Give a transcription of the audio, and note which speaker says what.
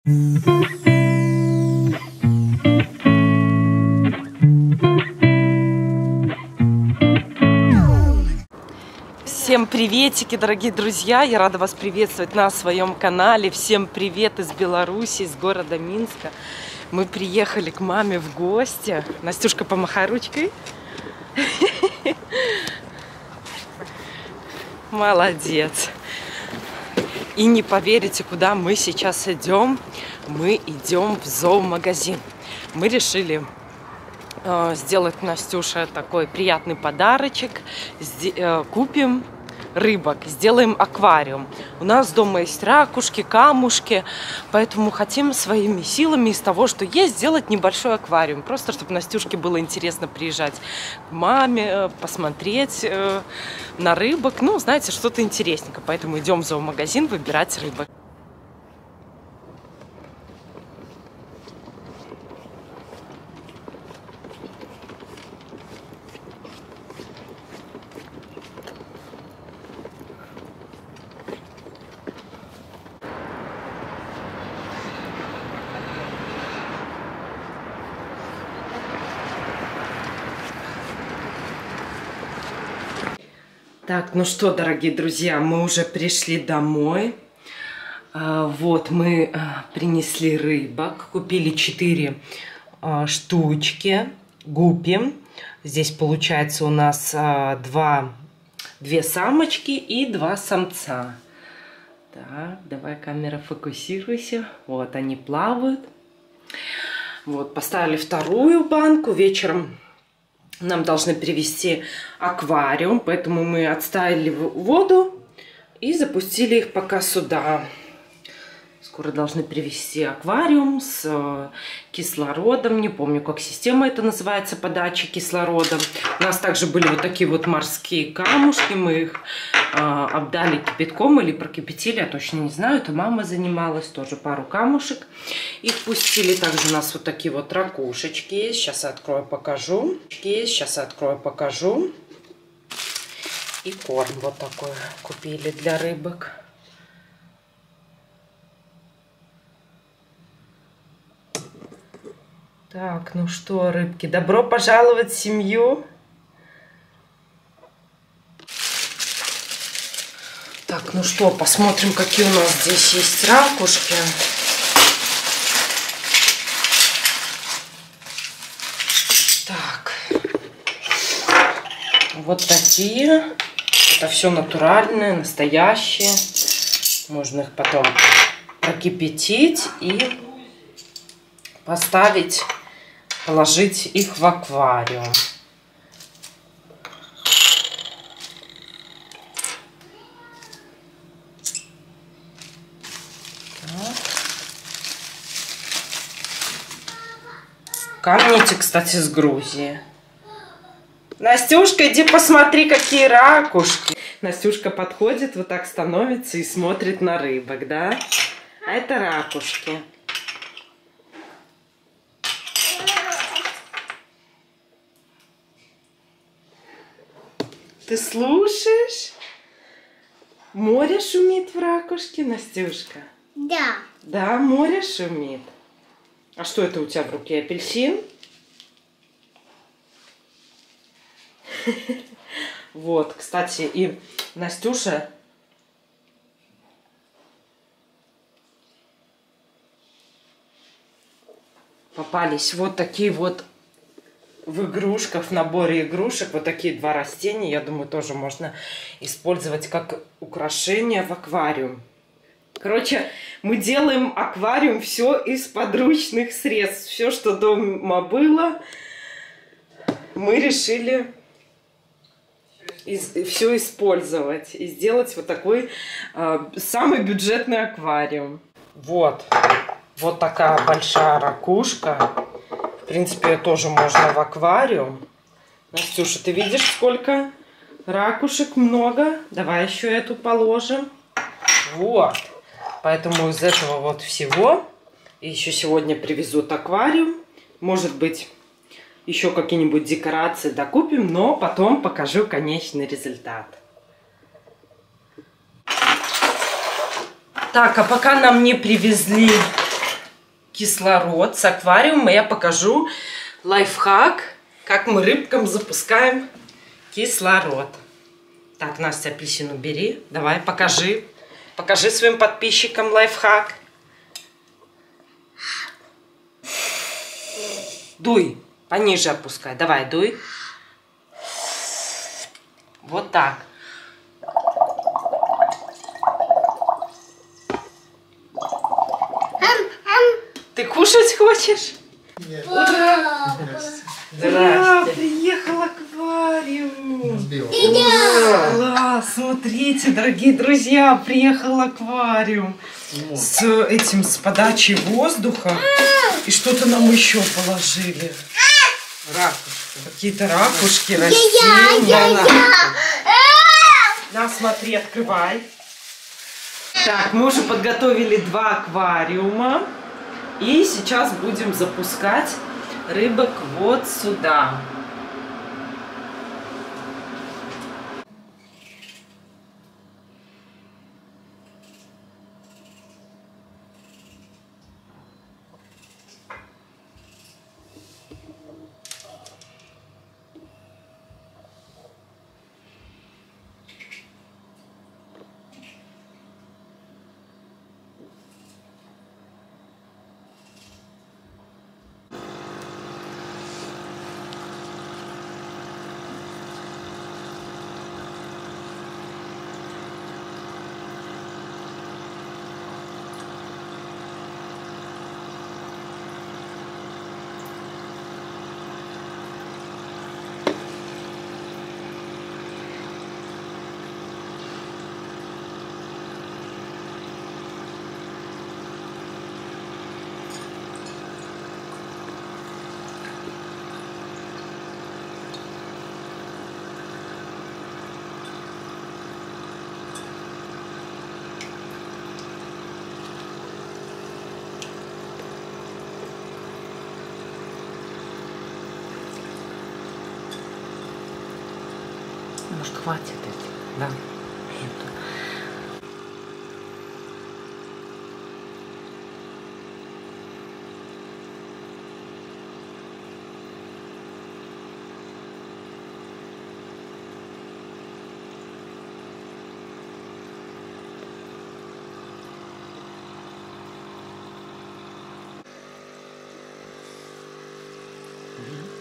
Speaker 1: Всем приветики, дорогие друзья! Я рада вас приветствовать на своем канале. Всем привет из Беларуси, из города Минска. Мы приехали к маме в гости. Настюшка, помахай ручкой. Молодец. И не поверите, куда мы сейчас идем. Мы идем в зоомагазин. Мы решили сделать Настюше такой приятный подарочек. Купим рыбок, сделаем аквариум. У нас дома есть ракушки, камушки, поэтому хотим своими силами из того, что есть, сделать небольшой аквариум. Просто, чтобы Настюшке было интересно приезжать к маме, посмотреть на рыбок. Ну, знаете, что-то интересненькое. Поэтому идем в зоомагазин выбирать рыбок. Так, ну что, дорогие друзья, мы уже пришли домой. Вот, мы принесли рыбок, купили 4 штучки, гуппи. Здесь получается у нас 2 самочки и 2 самца. Так, давай, камера, фокусируйся. Вот, они плавают. Вот, поставили вторую банку. Вечером нам должны привезти аквариум, поэтому мы отставили воду и запустили их пока сюда. Скоро должны привезти аквариум с кислородом. Не помню, как система это называется, подачи кислорода. У нас также были вот такие вот морские камушки. Мы их обдали кипятком или прокипятили, я точно не знаю. Это мама занималась, тоже пару камушек. Их пустили. Также у нас вот такие вот ракушечки есть. Сейчас я открою, покажу. И корм вот такой купили для рыбок. Так, ну что, рыбки, добро пожаловать в семью. Так, ну что, посмотрим, какие у нас здесь есть ракушки. Так, вот такие. Это все натуральное, настоящее. Можно их потом прокипятить и поставить, положить их в аквариум. Камни эти, кстати, с Грузии. Настюшка, иди посмотри, какие ракушки. Настюшка подходит, вот так становится и смотрит на рыбок, да? А это ракушки. Ты слушаешь? Море шумит в ракушке, Настюшка?
Speaker 2: Да.
Speaker 1: Да, море шумит. А что это у тебя в руке? Апельсин? Вот, кстати, и Настюша попались вот такие вот в игрушках, в наборе игрушек, вот такие 2 растения. Я думаю, тоже можно использовать как украшение в аквариум. Короче, мы делаем аквариум все из подручных средств. Все, что дома было, мы решили все использовать и сделать вот такой самый бюджетный аквариум. Вот такая большая ракушка. В принципе, ее тоже можно в аквариум. Настюша, ты видишь, сколько ракушек много? Давай еще эту положим. Вот. Поэтому из этого вот всего еще сегодня привезут аквариум. Может быть, еще какие-нибудь декорации докупим, но потом покажу конечный результат. Так, а пока нам не привезли кислород с аквариума. Я покажу лайфхак, как мы рыбкам запускаем кислород. Так, Настя, апельсин убери. Давай, покажи. Покажи своим подписчикам лайфхак. Дуй. Пониже опускай. Давай, дуй. Вот так. Ты кушать хочешь?
Speaker 2: Нет.
Speaker 1: Ура!
Speaker 2: Здрасте.
Speaker 1: Приехал аквариум.
Speaker 2: Сбил.
Speaker 1: Класс, смотрите, дорогие друзья, приехал аквариум с подачей воздуха. И что-то нам еще положили. Ракушки. Какие-то ракушки, растения. На, смотри, открывай. Так, мы уже подготовили 2 аквариума. И сейчас будем запускать рыбок вот сюда. Может, хватит это, да? Угу.